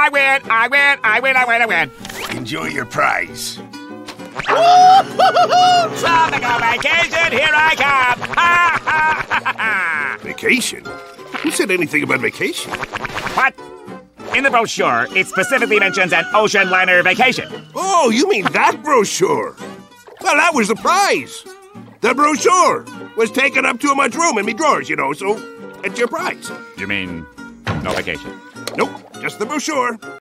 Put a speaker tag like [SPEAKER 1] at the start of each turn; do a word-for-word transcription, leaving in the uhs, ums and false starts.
[SPEAKER 1] I win, I win, I win, I win, I win.
[SPEAKER 2] Enjoy your prize.
[SPEAKER 1] Tropical vacation, here I come. Ha, ha, ha, ha.
[SPEAKER 2] Vacation? Who said anything about vacation?
[SPEAKER 1] What? In the brochure, it specifically mentions an ocean liner vacation.
[SPEAKER 2] Oh, you mean that brochure? Well, that was the prize. The brochure was taken up to my room in me drawers, you know, so it's your prize.
[SPEAKER 1] You mean no vacation?
[SPEAKER 2] Nope, just the brochure.